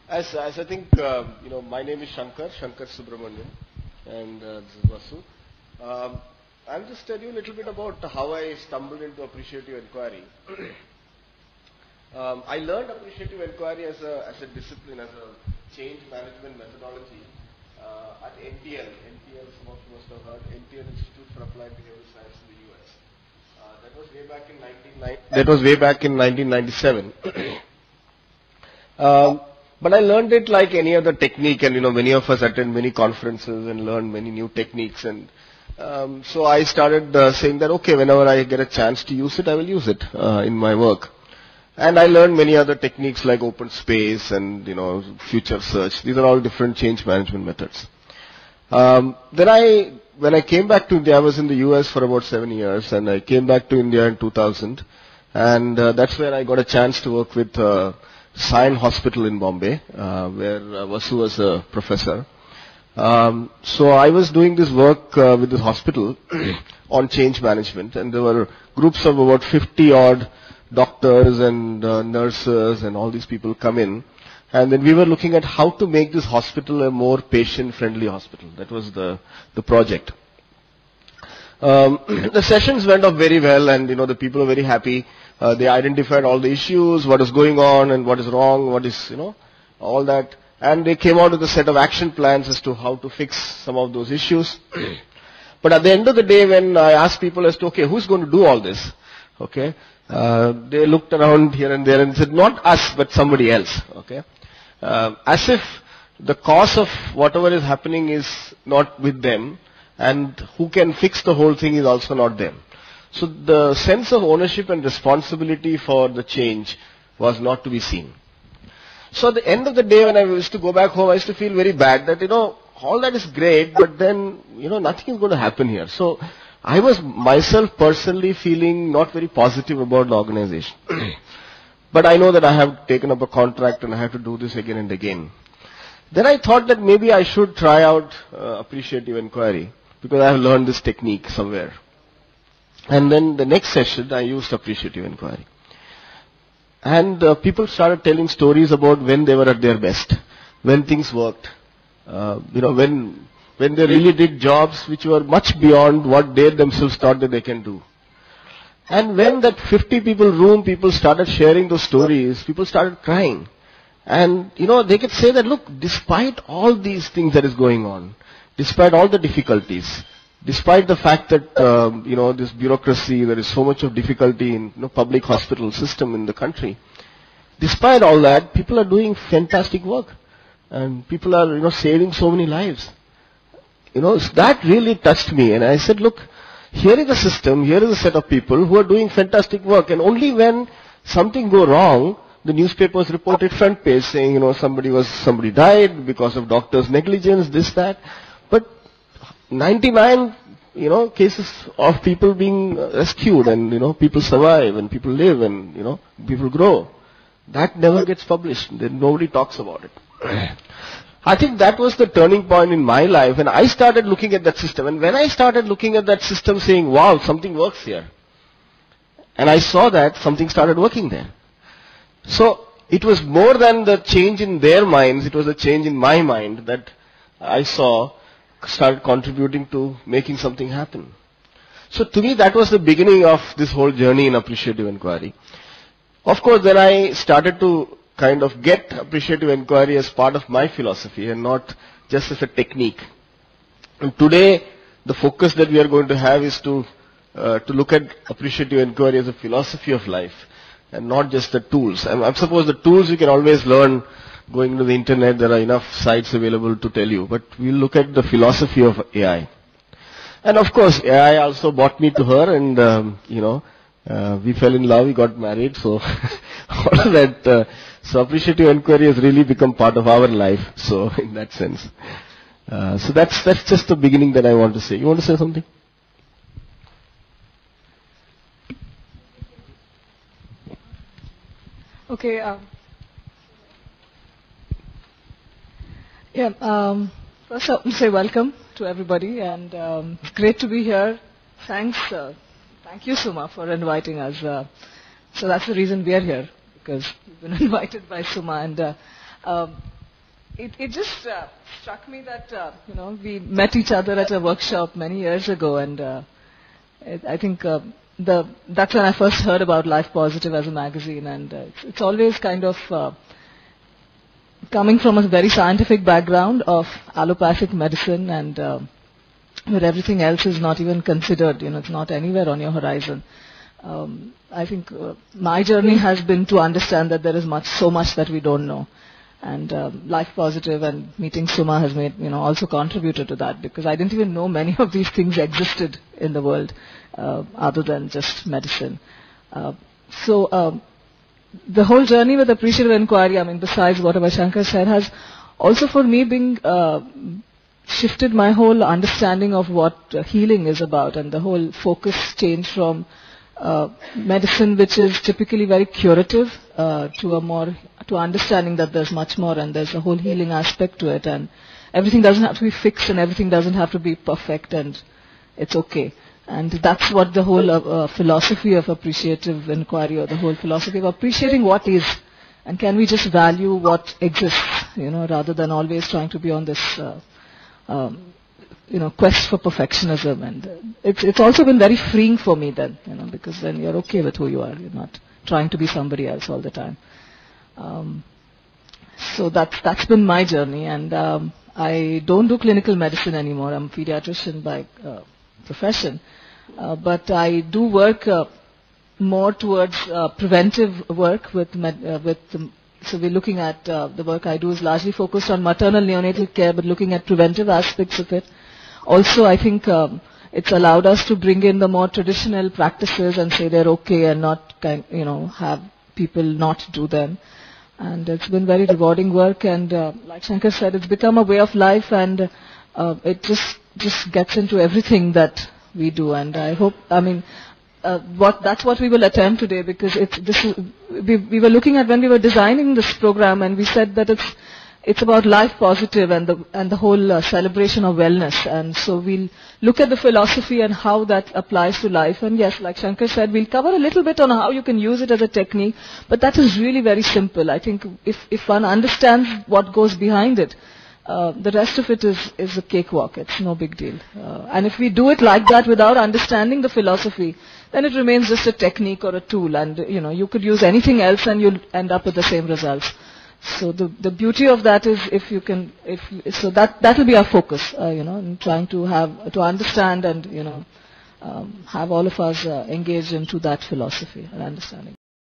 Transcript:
As I think, my name is Shankar Subramanian, and this is Vasu. I'll just tell you a little bit about how I stumbled into appreciative inquiry. I learned appreciative inquiry as a discipline, as a change management methodology at NTL. NTL, some of you must have heard, NTL Institute for Applied Behavioral Science in the US. That was way back in 1997. But I learned it like any other technique, and many of us attend many conferences and learn many new techniques, and so I started saying that okay, whenever I get a chance to use it, I will use it in my work. And I learned many other techniques like open space and future search. These are all different change management methods. When I came back to India, I was in the US for about 7 years, and I came back to India in 2000, and that's where I got a chance to work with Sion Hospital in Bombay, where Vasu was a professor. So I was doing this work with this hospital on change management, and there were groups of about 50 odd doctors and nurses and all these people come in, and then we were looking at how to make this hospital a more patient-friendly hospital. That was the project. The sessions went off very well, and the people were very happy. They identified all the issues, what is going on and what is wrong, what is, all that. And they came out with a set of action plans as to how to fix some of those issues. But at the end of the day, when I asked people as to, okay, who's going to do all this? Okay. They looked around here and there and said, not us, but somebody else. Okay. As if the cause of whatever is happening is not with them, and who can fix the whole thing is also not them. So the sense of ownership and responsibility for the change was not to be seen. So at the end of the day, when I used to go back home, I used to feel very bad that, all that is great, but then, nothing is going to happen here. So I was myself personally feeling not very positive about the organization. But I know that I have taken up a contract and I have to do this again and again. Then I thought that maybe I should try out appreciative inquiry, because I have learned this technique somewhere. And then the next session, I used appreciative inquiry. And people started telling stories about when they were at their best, when things worked, when they really did jobs which were much beyond what they themselves thought that they can do. And when that 50 people room, people started sharing those stories, people started crying. And, they could say that, look, despite all these things that is going on, despite all the difficulties, despite the fact that, this bureaucracy, there is so much of difficulty in public hospital system in the country, despite all that, people are doing fantastic work. And people are, saving so many lives. That really touched me. And I said, look, here is a system, here is a set of people who are doing fantastic work. And only when something go wrong, the newspapers reported front page saying, somebody died because of doctors' negligence, this, that. But 99, cases of people being rescued and, people survive and people live and, people grow. That never gets published. Nobody talks about it. I think that was the turning point in my life, and I started looking at that system. And when I started looking at that system saying, wow, something works here. And I saw that something started working there. So it was more than the change in their minds, it was a change in my mind that I saw started contributing to making something happen. So to me, that was the beginning of this whole journey in appreciative inquiry. Of course, then I started to kind of get appreciative inquiry as part of my philosophy and not just as a technique. And today, the focus that we are going to have is to look at appreciative inquiry as a philosophy of life and not just the tools. I suppose the tools you can always learn going to the internet. There are enough sites available to tell you. But we'll look at the philosophy of AI. And of course, AI also brought me to her, and we fell in love, we got married, so all of that. So appreciative inquiry has really become part of our life. So in that sense, so that's just the beginning that I want to say. You want to say something? Okay. First I want to say welcome to everybody, and it's great to be here. Thank you, Suma, for inviting us. So that's the reason we are here, because we've been invited by Suma. And it just struck me that, we met each other at a workshop many years ago, and I think that's when I first heard about Life Positive as a magazine, and it's always kind of coming from a very scientific background of allopathic medicine, and where everything else is not even considered, it's not anywhere on your horizon. I think my journey has been to understand that there is so much that we don't know. And Life Positive and meeting Suma has made, also contributed to that, because I didn't even know many of these things existed in the world other than just medicine. So the whole journey with appreciative inquiry, besides what Abhay Shankar said, has also for me been shifted my whole understanding of what healing is about, and the whole focus changed from medicine, which is typically very curative, to understanding that there's much more, and there's a whole healing aspect to it, and everything doesn't have to be fixed, and everything doesn't have to be perfect, and it's okay. And that's what the whole philosophy of appreciative inquiry, or the whole philosophy of appreciating what is, and can we just value what exists, rather than always trying to be on this quest for perfectionism. And it's also been very freeing for me then, because then you're okay with who you are. You're not trying to be somebody else all the time. So that's been my journey, and I don't do clinical medicine anymore. I'm a pediatrician by profession, but I do work more towards preventive work so we're looking at the work I do is largely focused on maternal neonatal care, but looking at preventive aspects of it. Also, I think it's allowed us to bring in the more traditional practices and say they're okay, and not have people not do them. And it's been very rewarding work, and like Shankar said, it's become a way of life, and it just gets into everything that we do. And I hope, that's what we will attempt today, because we were looking at when we were designing this program, and we said that it's about life positive and the whole celebration of wellness. And so we'll look at the philosophy and how that applies to life. And yes, like Shankar said, we'll cover a little bit on how you can use it as a technique, but that is really very simple. I think if one understands what goes behind it, the rest of it is a cakewalk. It's no big deal. And if we do it like that without understanding the philosophy, then it remains just a technique or a tool, and you could use anything else and you'll end up with the same results. So the beauty of that is that will be our focus, in trying to understand and have all of us engaged into that philosophy and understanding.